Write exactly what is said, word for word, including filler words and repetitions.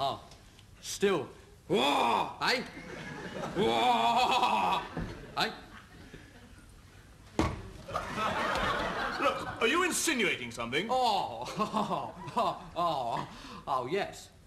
Oh, still. Whoa! Eh? Whoa! Eh? Look, are you insinuating something? Oh, oh, oh, oh, oh, yes.